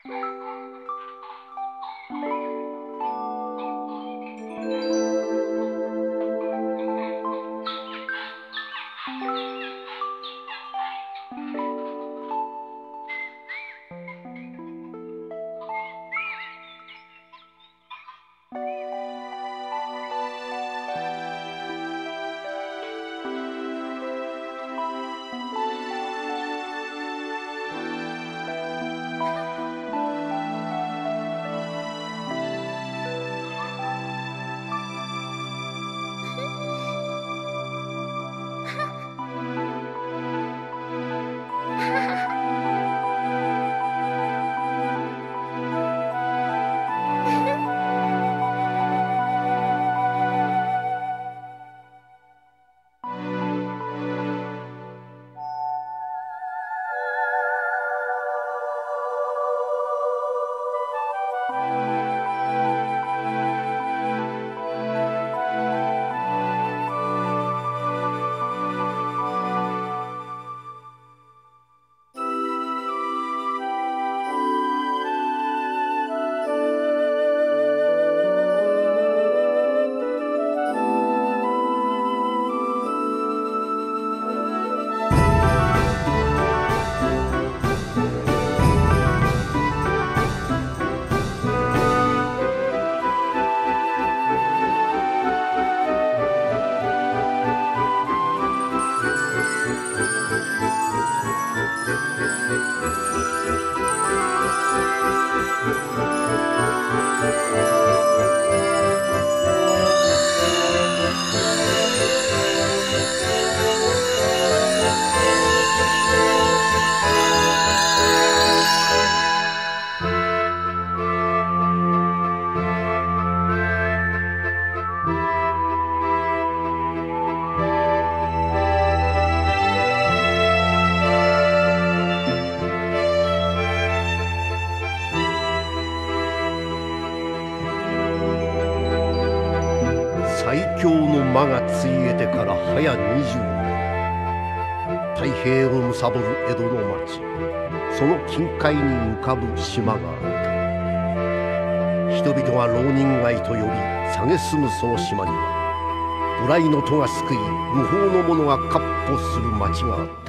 最強の魔がついえてから早20年、太平を貪る江戸の町、その近海に浮かぶ島があった。人々が浪人街と呼び蔑むその島には、無頼の戸が救い無法の者が闊歩する町があった。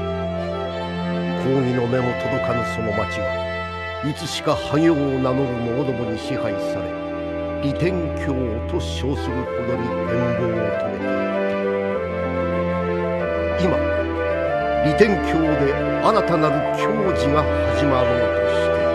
公儀の目も届かぬその町はいつしか覇業を名乗る者どもに支配され、利天教と称するほどに変貌を遂げていた。今利天教で新たなる教事が始まろうとしている。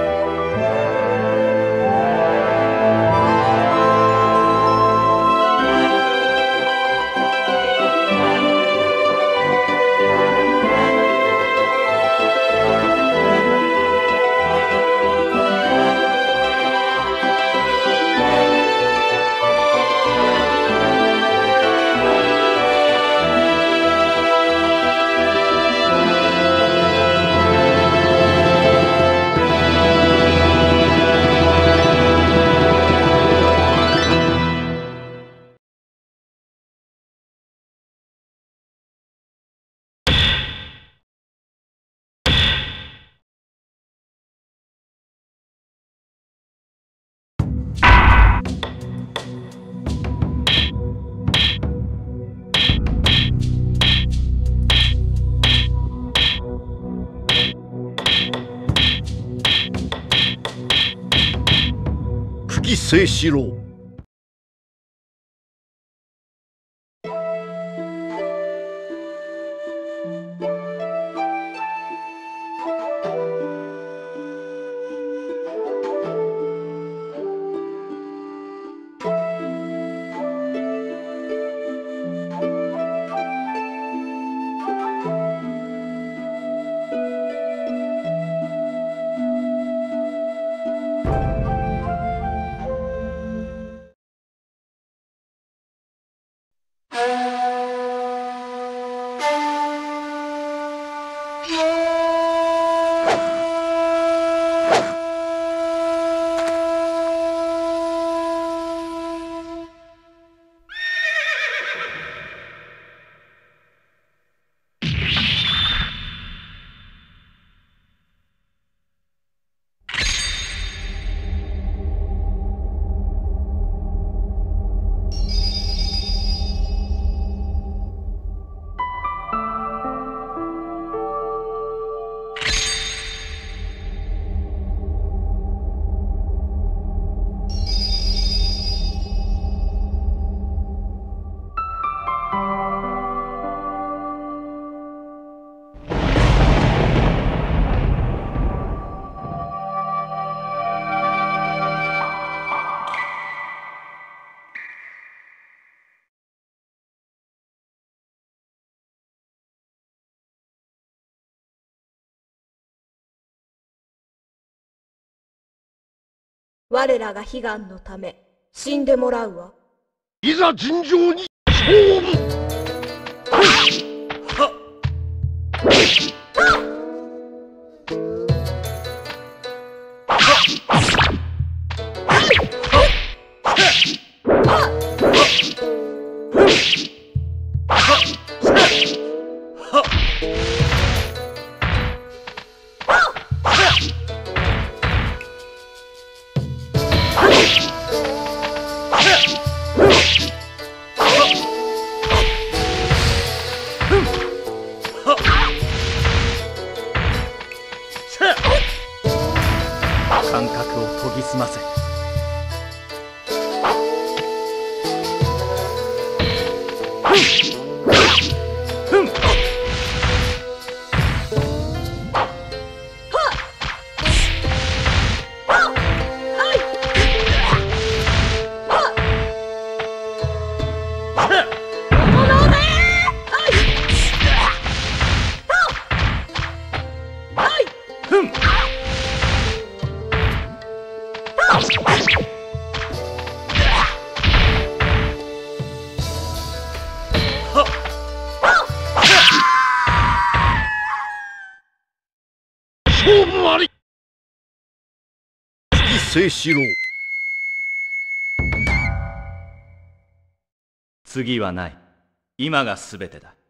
久喜清四郎。 我らが悲願のため死んでもらうわ。 いざ尋常に勝負。 感覚を研ぎ澄ませ。 勝負あり。月清四郎。 次はない。今が全てだ。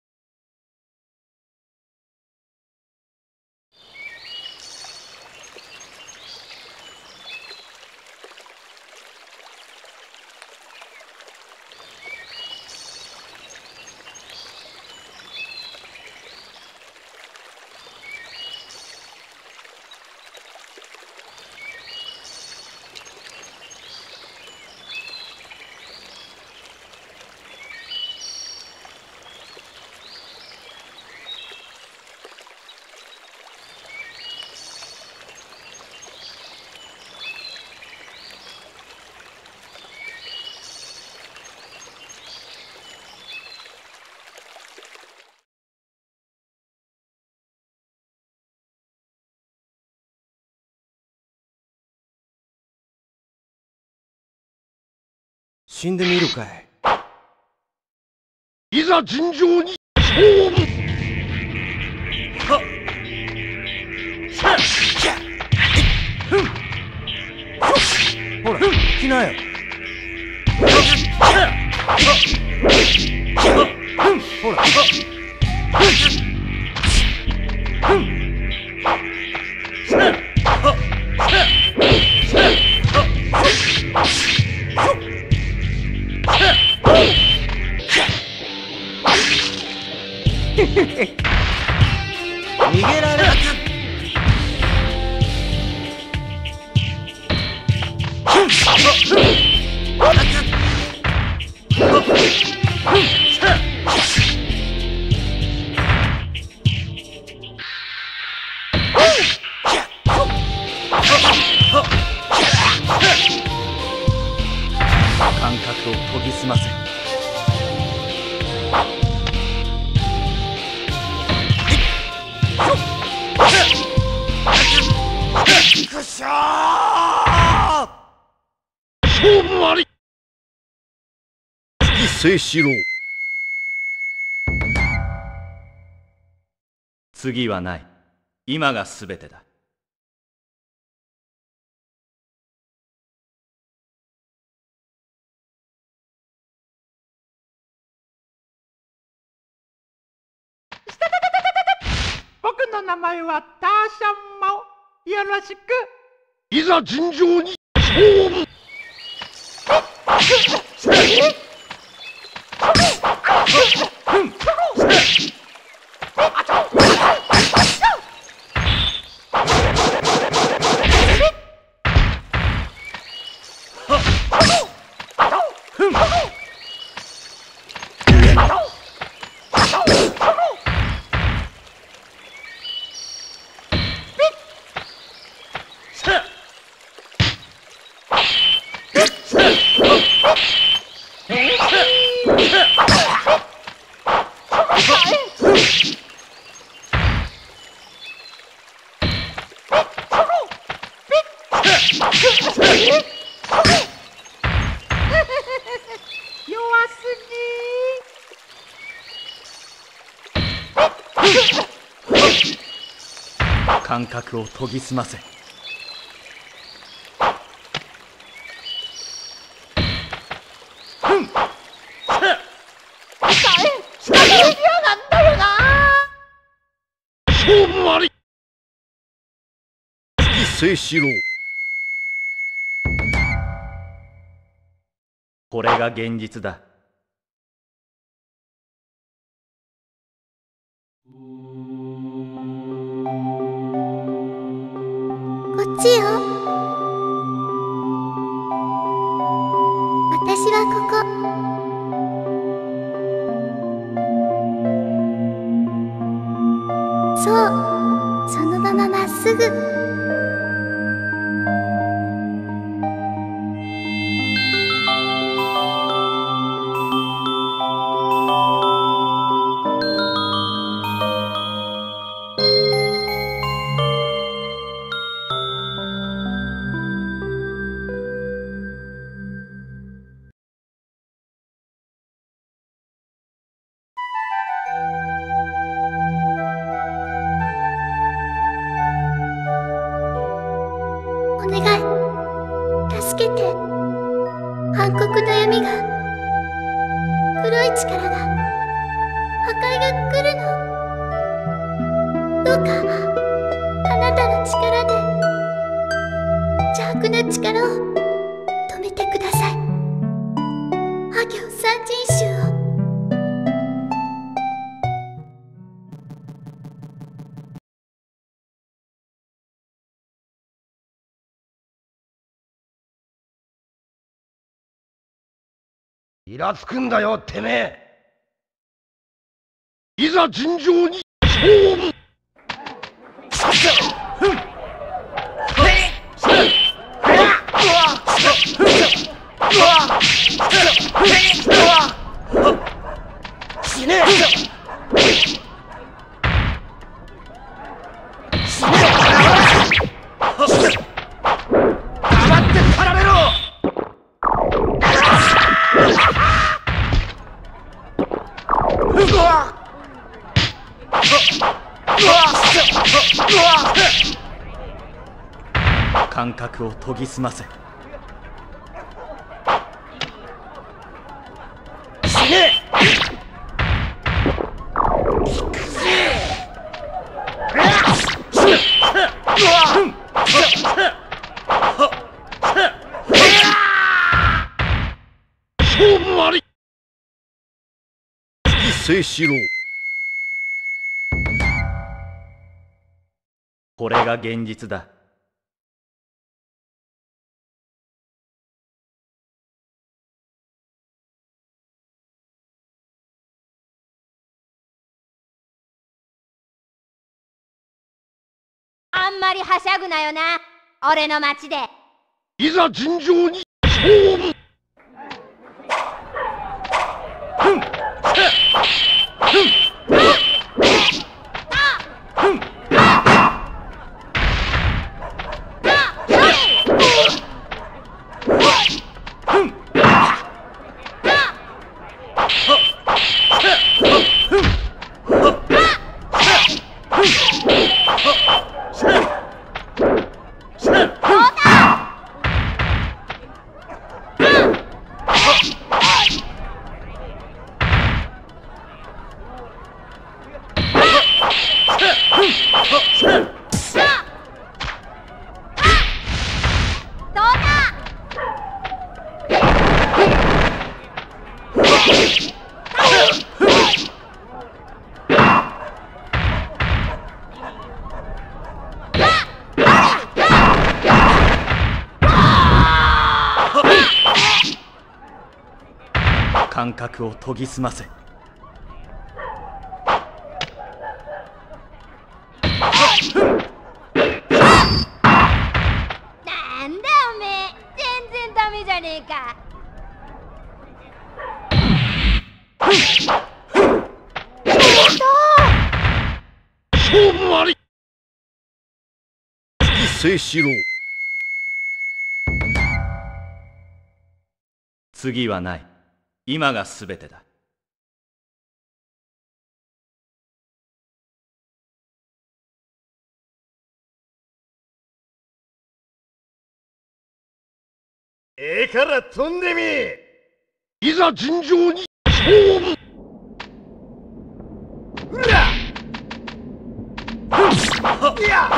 死んでみるかい。 いざ尋常に勝負。 ほら、来なよ。ほら。逃げられなく。 感覚を研ぎ澄ませ。 くしょー。 勝負あり。月清四郎。 次はない。今が全てだ。 僕の名前はターシャンマオ。よろしく。 いざ尋常に勝負。 感覚を研ぎ澄ませ。 勝負あり。月清四郎。 これが現実だ。 こっちよ。私はここ。そう、そのまままっすぐ。お願い、助けて。暗黒の闇が、黒い力が、破壊が来るの。どうか、あなたの力で、邪悪な力を止めてください。破行三人衆を。 イラつくんだよ、てめえ。いざ尋常に勝負。 死ね。黙ってからめろ。 感覚を研ぎ澄ませ。 死ね。 勝負あり。月清四郎。 これが現実だ。 あんまりはしゃぐなよな、俺の町で。 いざ尋常に勝負。 感覚を研ぎ澄ませ。 なんだおめえ、全然ダメじゃねえか。 勝負あり。月清四郎。 次はない。今が全てだ。 ええから飛んでみ。 いざ尋常に勝負。 うらいや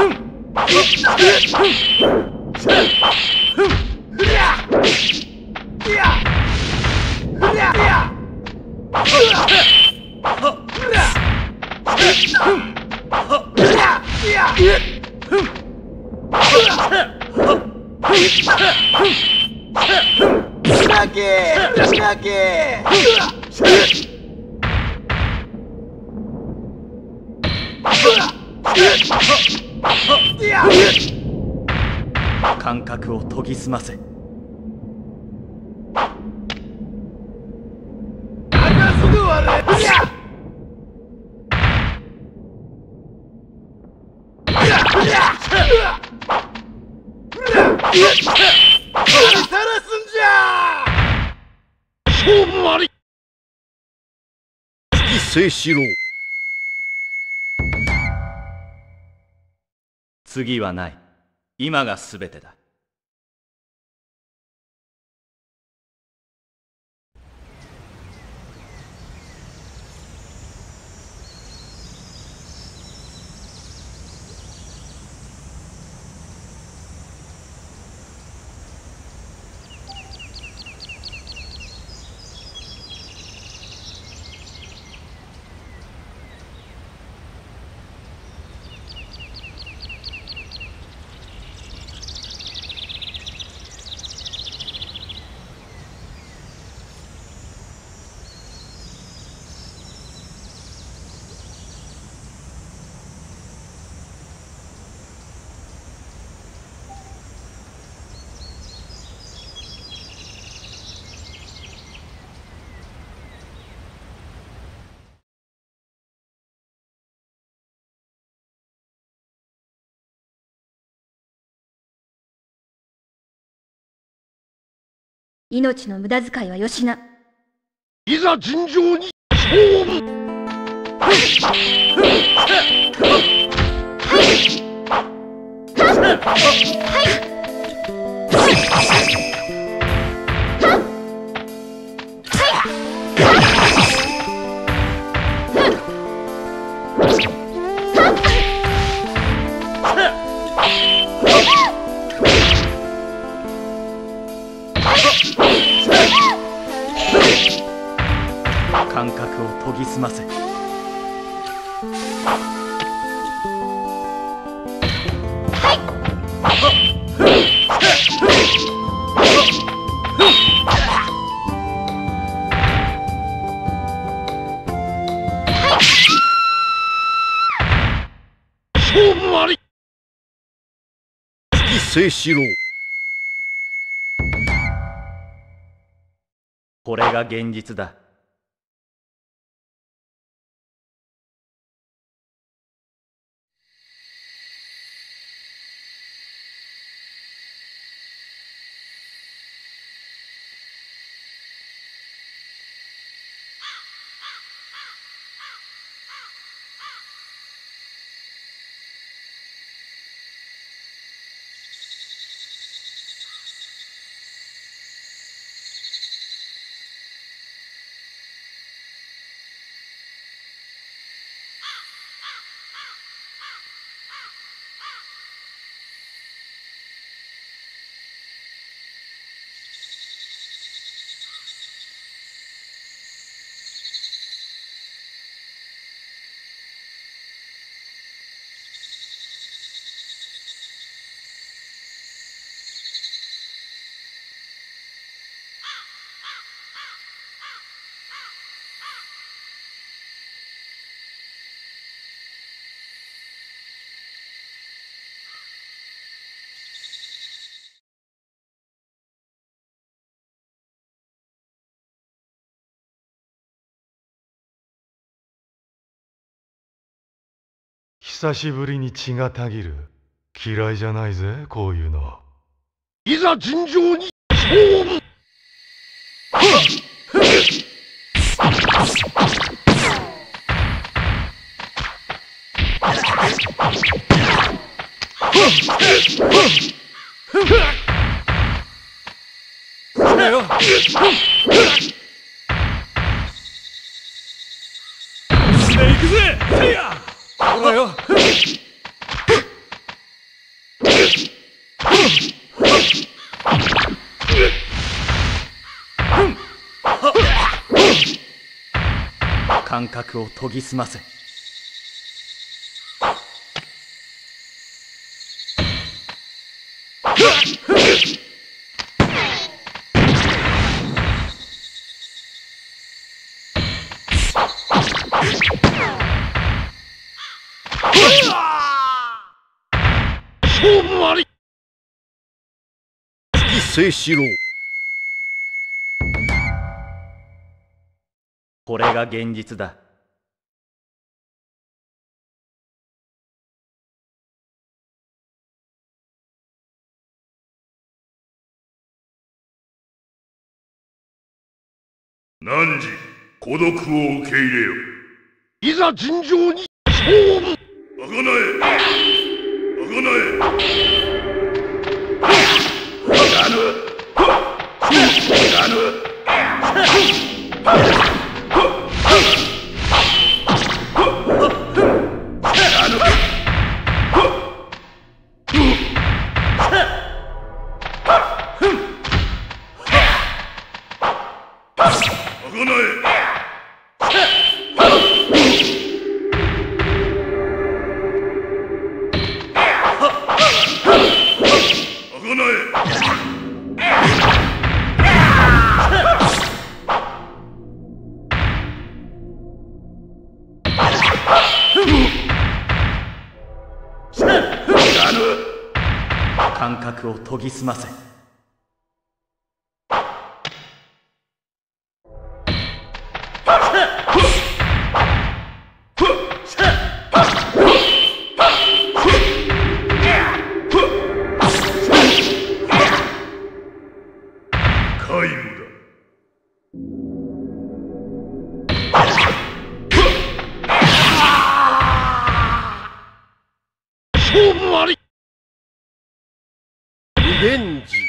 感覚を研ぎ澄ませ。 勝負あり。月清四郎。 次はない。今が全てだ。 命の無駄遣いはよしな。 いざ尋常に勝負。 感覚を研ぎ澄ませ。 勝負あり。月清四郎。 これが現実だ。 久しぶりに血がたぎる。嫌いじゃないぜ、こういうの。 いざ尋常に勝負。 らよ。行くぜ。せいや。ほらよ。感覚を研ぎ澄ませ。 勝負あり。月清四郎。 これが現実だ。 汝、孤独を受け入れよ。 いざ尋常に勝負。 あがなえ。あがなえ。やぬ。やぬ。 感覚を研ぎ澄ませ。 皆無だ。 勝負あり。リベンジ。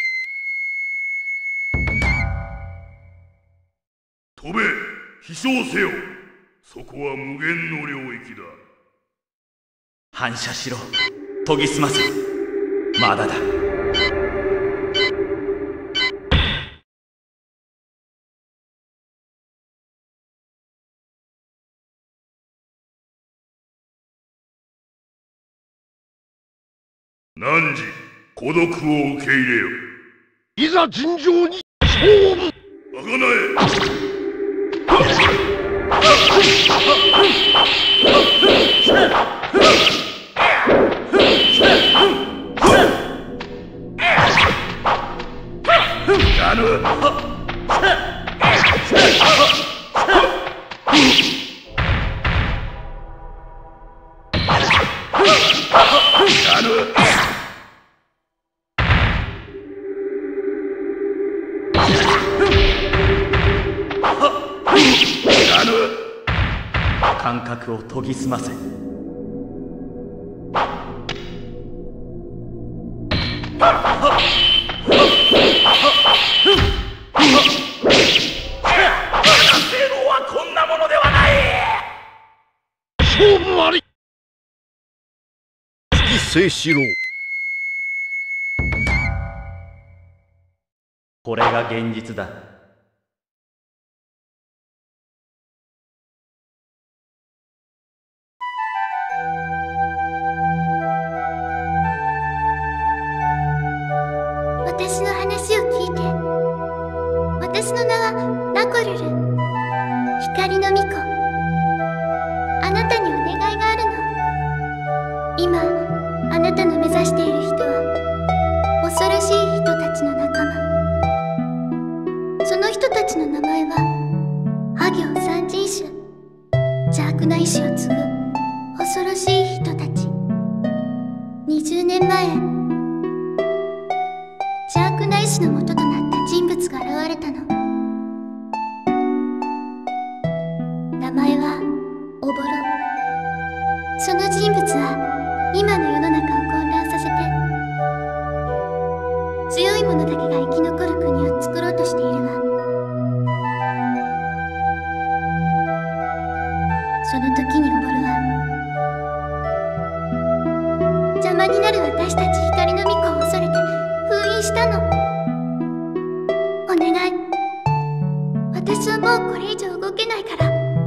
飛べ、飛翔せよ。そこは無限の領域だ。 反射しろ。研ぎ澄ませ。まだだ。 汝、孤独を受け入れよ。 いざ尋常に勝負。 あがなえ。やぬ。やぬ。 感覚を研ぎ澄ませ。 性能はこんなものではない。 勝負あり。月清四郎。 これが現実だ。 私の話を聞いて。私の名はラコルル、光の巫女。あなたにお願いがあるの。今あなたの目指している人は恐ろしい人たちの仲間。その人たちの名前はハ行三人種。邪悪な意志を継ぐ恐ろしい人たち。20年前、邪悪な意志の元となった人物が現れたの。名前はおぼろ。その人物は今の世の中を混乱させて、強い者者だけが生き残る国を作ろうとしているわ。その時におぼるは邪魔になる私たち光の巫女を恐れて封印したの。お願い、私はもうこれ以上動けないから。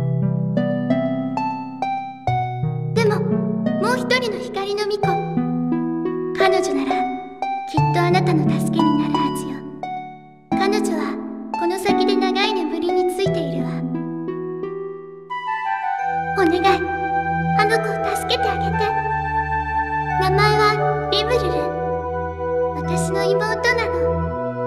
でももう一人の光の巫女、彼女ならきっとあなたの助けになるはずよ。彼女はこの先で長い眠りについているわ。お願い、あの子を助けてあげて。名前はリブルル。私の妹なの。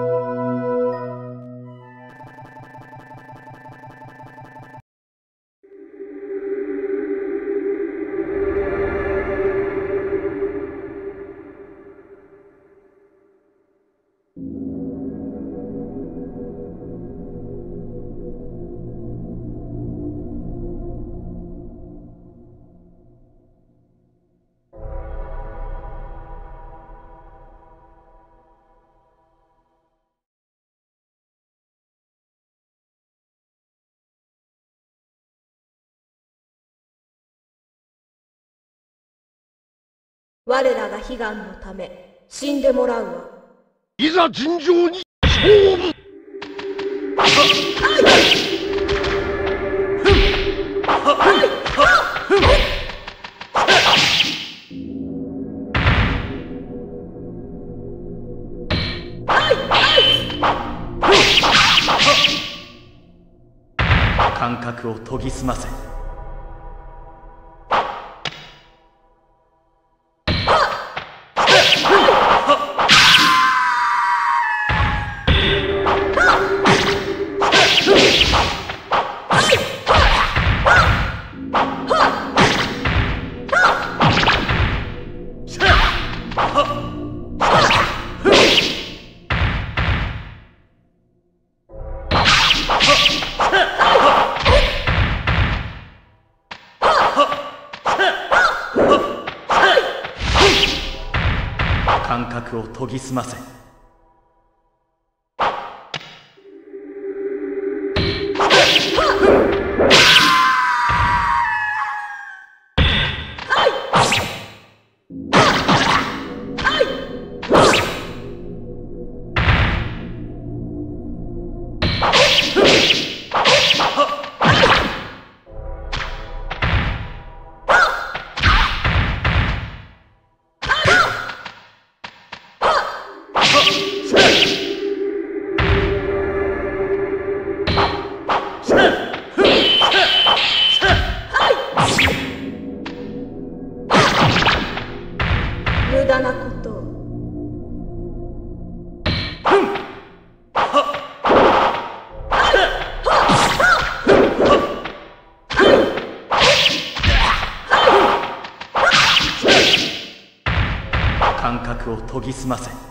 我らが悲願のため死んでもらうわ。 いざ尋常に勝負。 感覚を研ぎ澄ませ。感覚を研ぎ澄ませ。 無駄なことを。 感覚を研ぎ澄ませ。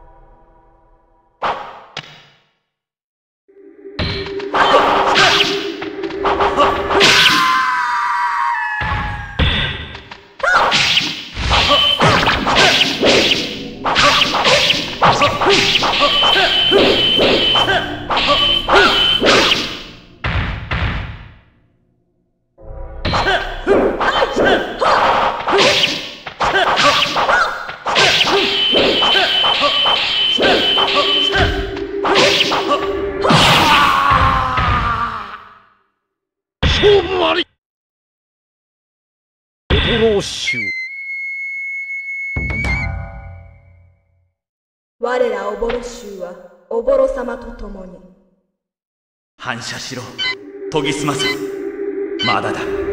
勝負あり。驚衆。 我らおぼろ衆はおぼろ様と共に。 反射しろ、研ぎ澄ませ。まだだ。